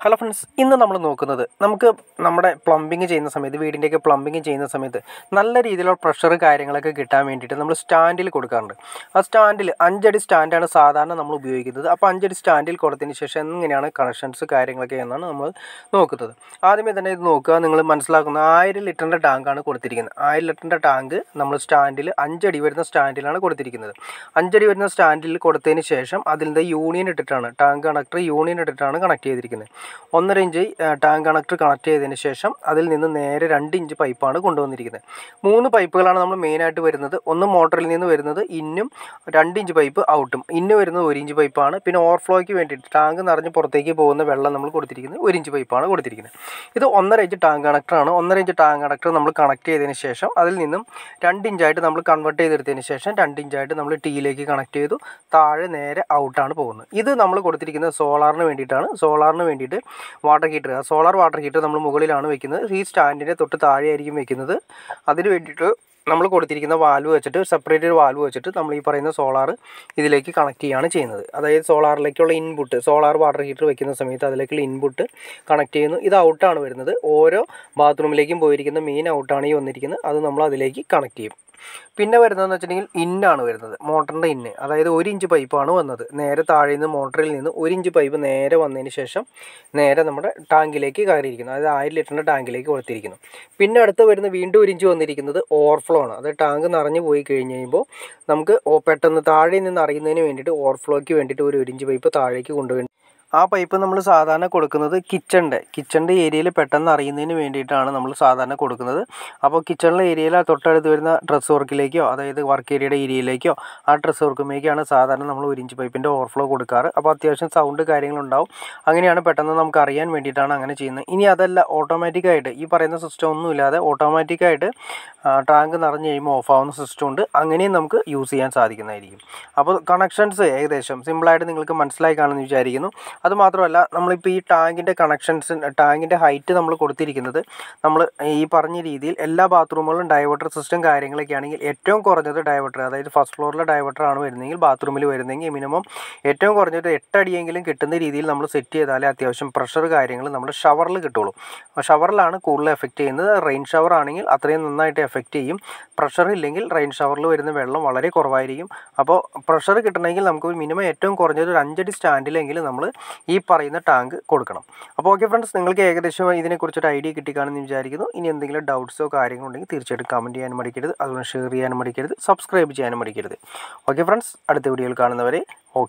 Hello friends, ഇന്ന് നമ്മൾ നോക്കുന്നത് നമ്മുടെ പ്ലംബിങ് ചെയ്യുന്ന സമയത്ത് വീടിൻ്റെയൊക്കെ പ്ലംബിങ് ചെയ്യുന്ന സമയത്ത് നല്ല രീതിയിലുള്ള പ്രഷർ കാര്യങ്ങളൊക്കെ കിട്ടാൻ വേണ്ടിയിട്ട് നമ്മൾ സ്റ്റാൻഡിൽ കൊടുക്കാറുണ്ട്. ആ സ്റ്റാൻഡിൽ 5 അടി സ്റ്റാൻഡാണ് സാധാരണ നമ്മൾ ഉപയോഗിക്കുന്നത്. അപ്പോൾ 5 അടി സ്റ്റാൻഡിൽ കൊടുത്തതിന് ശേഷം എങ്ങനെയാണ് കണക്ഷൻസ് കാര്യങ്ങളൊക്കെ എന്നാണ് നമ്മൾ നോക്കുന്നത്. ആദ്യമേ തന്നെ ഇത് നോക്കുക, നിങ്ങൾ മനസ്സിലാക്കുന്ന 1000 ലിറ്ററിൻ്റെ ടാങ്കാണ് കൊടുത്തിരിക്കുന്നത്. 1000 ലിറ്ററിൻ്റെ ടാങ്ക് നമ്മൾ സ്റ്റാൻഡിൽ 5 അടി വരുന്ന സ്റ്റാൻഡിലാണ് കൊടുത്തിരിക്കുന്നത്. 5 അടി വരുന്ന സ്റ്റാൻഡിൽ കൊടുത്തതിന് ശേഷം അതിൻ്റെ യൂണിയൻ ഇട്ടിട്ടാണ് ടാങ്ക് കണക്ടർ യൂണിയൻ ഇട്ടിട്ടാണ് കണക്ട് ചെയ്തിരിക്കുന്നത്. 1.5 ഇഞ്ച് ടാങ്ക് കണക്ടർ കണക്ട് ചെയ്തതിന് ശേഷം അതിൽ നിന്ന് നേരെ 2 ഇഞ്ച് പൈപ്പാണ് കൊണ്ടുവന്നിരിക്കുന്നത്. 3 പൈപ്പുകളാണ് നമ്മൾ മെയിനായിട്ട് വരുന്നത്. ഒന്ന് മോട്ടറിൽ നിന്ന് വരുന്നത് ഇന്നും, 2 ഇഞ്ച് പൈപ്പ് ഔട്ടും. ഇന്ന് വരുന്നത് 1 ഇഞ്ച് പൈപ്പാണ്. പിന്നെ ഓവർഫ്ലോയ്ക്ക് വേണ്ടിയിട്ട് ടാങ്ക് നിറഞ്ഞ് പുറത്തേക്ക് പോകുന്ന വെള്ളം നമ്മൾ കൊടുത്തിരിക്കുന്നത് 1 ഇഞ്ച് പൈപ്പാണ് കൊടുത്തിരിക്കുന്നത്. ഇത് 1.5 ഇഞ്ച് ടാങ്ക് കണക്ടറാണ്. 1.5 ഇഞ്ച് ടാങ്ക് കണക്ടർ നമ്മൾ കണക്ട് ചെയ്തതിന് ശേഷം അതിൽ നിന്നും 2 ഇഞ്ചായിട്ട് നമ്മൾ കൺവേർട്ട് ചെയ്തെടുത്തതിന് ശേഷം 2 ഇഞ്ചായിട്ട് നമ്മൾ ടീയിലേക്ക് കണക്ട് ചെയ്തു. താഴെ നേരെ ഔട്ടാണ് പോകുന്നത്. ഇത് നമ്മൾ കൊടുത്തിരിക്കുന്നത് സോളാറിന് വേണ്ടിയിട്ടാണ്. സോളാറിന് വേണ്ടിയിട്ട് water heater, solar water heater നമ്മൾ മുകളിലാണ് വെക്കുന്നത്. ഈ സ്റ്റാൻഡിൻ്റെ തൊട്ട് താഴെയായിരിക്കും വെക്കുന്നത്. അതിന് വേണ്ടിയിട്ട് നമ്മൾ കൊടുത്തിരിക്കുന്ന വാൽവ് വെച്ചിട്ട്, സെപ്പറേറ്റ് ഒരു വാൽവ് വെച്ചിട്ട് നമ്മൾ ഈ പറയുന്ന സോളാർ ഇതിലേക്ക് കണക്ട് ചെയ്യുകയാണ് ചെയ്യുന്നത്. അതായത് സോളാറിലേക്കുള്ള ഇൻപുട്ട്, സോളാർ വാട്ടർ ഹീറ്റർ വെക്കുന്ന സമയത്ത് അതിലേക്കുള്ള ഇൻപുട്ട് കണക്ട് ചെയ്യുന്നു. ഇത് ഔട്ടാണ് വരുന്നത്. ഓരോ ബാത്റൂമിലേക്കും പോയിരിക്കുന്ന മെയിൻ ഔട്ടാണ് ഈ വന്നിരിക്കുന്നത്. അത് നമ്മൾ അതിലേക്ക് കണക്ട് ചെയ്യും. പിന്നെ വരുന്നതെന്ന് വെച്ചിട്ടുണ്ടെങ്കിൽ ഇന്നാണ് വരുന്നത്, മോട്ടറിൻ്റെ ഇന്ന്. അതായത് 1 ഇഞ്ച് പൈപ്പാണ് വന്നത്. നേരെ താഴെ നിന്ന് മോട്ടറിൽ നിന്ന് 1 ഇഞ്ച് പൈപ്പ് നേരെ വന്നതിന് ശേഷം നേരെ നമ്മുടെ ടാങ്കിലേക്ക് കയറിയിരിക്കുന്നു. അതായത് 1000 ലിറ്ററിൻ്റെ ടാങ്കിലേക്ക് കൊടുത്തിരിക്കുന്നു. പിന്നെ അടുത്ത് വരുന്ന വീണ്ടും 1 ഇഞ്ച് വന്നിരിക്കുന്നത് ഓവർഫ്ലോ ആണ്. അതായത് ടാങ്ക് നിറഞ്ഞു പോയി കഴിഞ്ഞ് കഴിയുമ്പോൾ നമുക്ക് പെട്ടെന്ന് താഴെ നിന്ന് അറിയുന്നതിന് വേണ്ടിയിട്ട് ഓവർഫ്ലോയ്ക്ക് വേണ്ടിയിട്ട് ഒരു 1 ഇഞ്ച് പൈപ്പ് താഴേക്ക് കൊണ്ടുപോയി. ആ പൈപ്പ് നമ്മൾ സാധാരണ കൊടുക്കുന്നത് കിച്ചണിൻ്റെ ഏരിയയിൽ പെട്ടെന്ന് അറിയുന്നതിന് വേണ്ടിയിട്ടാണ് നമ്മൾ സാധാരണ കൊടുക്കുന്നത്. അപ്പോൾ കിച്ചണിലെ ഏരിയയിൽ തൊട്ടടുത്ത് വരുന്ന ഡ്രസ് വർക്കിലേക്കോ, അതായത് വർക്ക് ഏരിയയുടെ ഏരിയയിലേക്കോ ആ ഡ്രസ് വർക്കുമേക്കാണ് സാധാരണ നമ്മൾ 1 ഇഞ്ച് പൈപ്പിൻ്റെ ഓവർഫ്ലോ കൊടുക്കാറ്. അപ്പോൾ അത്യാവശ്യം സൗണ്ട് കാര്യങ്ങളുണ്ടാവും. അങ്ങനെയാണ് പെട്ടെന്ന് നമുക്ക് അറിയാൻ വേണ്ടിയിട്ടാണ് അങ്ങനെ ചെയ്യുന്നത്. ഇനി അതല്ല, ഓട്ടോമാറ്റിക്കായിട്ട് ഈ പറയുന്ന സിസ്റ്റം ഒന്നുമില്ലാതെ ഓട്ടോമാറ്റിക്കായിട്ട് ടാങ്ക് നിറഞ്ഞ് കഴിയുമ്പോൾ ഓഫ് ആവുന്ന സിസ്റ്റം ഉണ്ട്. അങ്ങനെയും നമുക്ക് യൂസ് ചെയ്യാൻ സാധിക്കുന്നതായിരിക്കും. അപ്പോൾ കണക്ഷൻസ് ഏകദേശം സിമ്പിളായിട്ട് നിങ്ങൾക്ക് മനസ്സിലായി കാണുമെന്ന് വിചാരിക്കുന്നു. അതുമാത്രമല്ല, നമ്മളിപ്പോൾ ഈ ടാങ്കിൻ്റെ കണക്ഷൻസ്, ടാങ്കിൻ്റെ ഹൈറ്റ് നമ്മൾ കൊടുത്തിരിക്കുന്നത് നമ്മൾ ഈ പറഞ്ഞ രീതിയിൽ എല്ലാ ബാത്റൂമുകളിലും ഡൈവേർട്ടർ സിസ്റ്റം കാര്യങ്ങളൊക്കെ ആണെങ്കിൽ ഏറ്റവും കുറഞ്ഞത് ഡൈവേർട്ടർ, അതായത് ഫസ്റ്റ് ഫ്ലോറിലെ ഡൈവേർട്ടറാണ് വരുന്നതെങ്കിൽ, ബാത്റൂമിൽ വരുന്നതെങ്കിൽ മിനിമം ഏറ്റവും കുറഞ്ഞത് 8 അടിയെങ്കിലും കിട്ടുന്ന രീതിയിൽ നമ്മൾ സെറ്റ് ചെയ്താലേ അത്യാവശ്യം പ്രഷർ കാര്യങ്ങൾ നമ്മുടെ ഷവറിൽ കിട്ടുള്ളൂ. ഷവറിലാണ് കൂടുതൽ എഫക്റ്റ് ചെയ്യുന്നത്. റെയിൻ ഷവർ ആണെങ്കിൽ അത്രയും നന്നായിട്ട് എഫക്റ്റ് ചെയ്യും. പ്രഷർ ഇല്ലെങ്കിൽ റെയിൻ ഷവറിൽ വരുന്ന വെള്ളം വളരെ കുറവായിരിക്കും. അപ്പോൾ പ്രഷർ കിട്ടണമെങ്കിൽ നമുക്ക് മിനിമം ഏറ്റവും കുറഞ്ഞത് ഒരു 5 അടി സ്റ്റാൻഡിലെങ്കിലും നമ്മൾ ഈ പറയുന്ന ടാങ്ക് കൊടുക്കണം. അപ്പോൾ ഓക്കെ ഫ്രണ്ട്സ്, നിങ്ങൾക്ക് ഏകദേശം ഇതിനെക്കുറിച്ചൊരു ഐഡിയ കിട്ടിക്കാണെന്ന് വിചാരിക്കുന്നു. ഇനി എന്തെങ്കിലും ഡൗട്ട്സോ കാര്യങ്ങളോ ഉണ്ടെങ്കിൽ തീർച്ചയായിട്ടും കമൻറ്റ് ചെയ്യാനും മടിക്കരുത്. അതുകൊണ്ട് ഷെയർ ചെയ്യാനും മടിക്കരുത്. സബ്സ്ക്രൈബ് ചെയ്യാനും മടിക്കരുത്. ഓക്കെ ഫ്രണ്ട്സ്, അടുത്ത വീഡിയോയിൽ കാണുന്നവരെ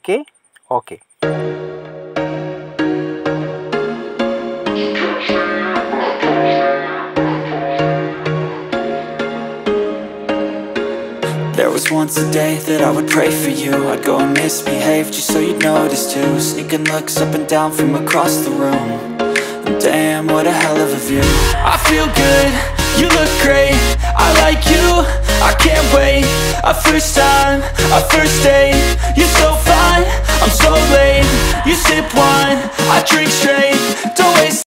okay. There was once a day that I would pray for you. I'd go and misbehave just so you'd notice too. Sneaking looks up and down from across the room. And damn, what a hell of a view. I feel good, you look great, I like you, I can't wait. A first time, a first date, you're so fine, I'm so late. You sip wine, I drink straight.